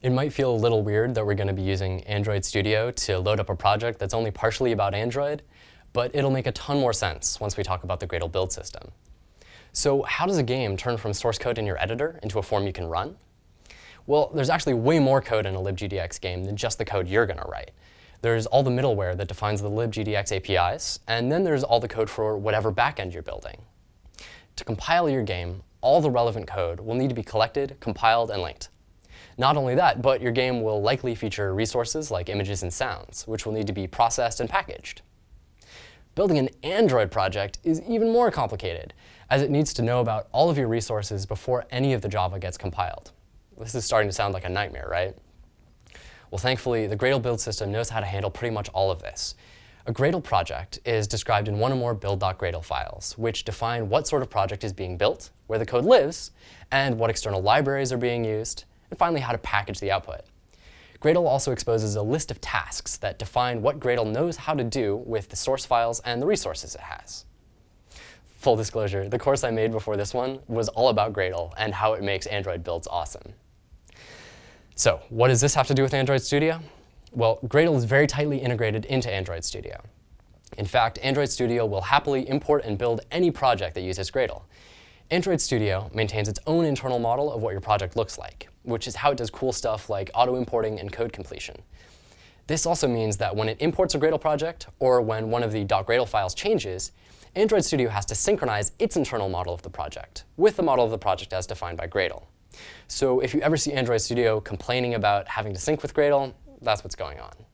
It might feel a little weird that we're going to be using Android Studio to load up a project that's only partially about Android, but it'll make a ton more sense once we talk about the Gradle build system. So how does a game turn from source code in your editor into a form you can run? Well, there's actually way more code in a libgdx game than just the code you're going to write. There's all the middleware that defines the libgdx APIs, and then there's all the code for whatever backend you're building. To compile your game, all the relevant code will need to be collected, compiled, and linked. Not only that, but your game will likely feature resources like images and sounds, which will need to be processed and packaged. Building an Android project is even more complicated, as it needs to know about all of your resources before any of the Java gets compiled. This is starting to sound like a nightmare, right? Well, thankfully, the Gradle build system knows how to handle pretty much all of this. A Gradle project is described in one or more build.gradle files, which define what sort of project is being built, where the code lives, and what external libraries are being used, and finally how to package the output. Gradle also exposes a list of tasks that define what Gradle knows how to do with the source files and the resources it has. Full disclosure, the course I made before this one was all about Gradle and how it makes Android builds awesome. So what does this have to do with Android Studio? Well, Gradle is very tightly integrated into Android Studio. In fact, Android Studio will happily import and build any project that uses Gradle. Android Studio maintains its own internal model of what your project looks like, which is how it does cool stuff like auto-importing and code completion. This also means that when it imports a Gradle project, or when one of the .gradle files changes, Android Studio has to synchronize its internal model of the project with the model of the project as defined by Gradle. So if you ever see Android Studio complaining about having to sync with Gradle, that's what's going on.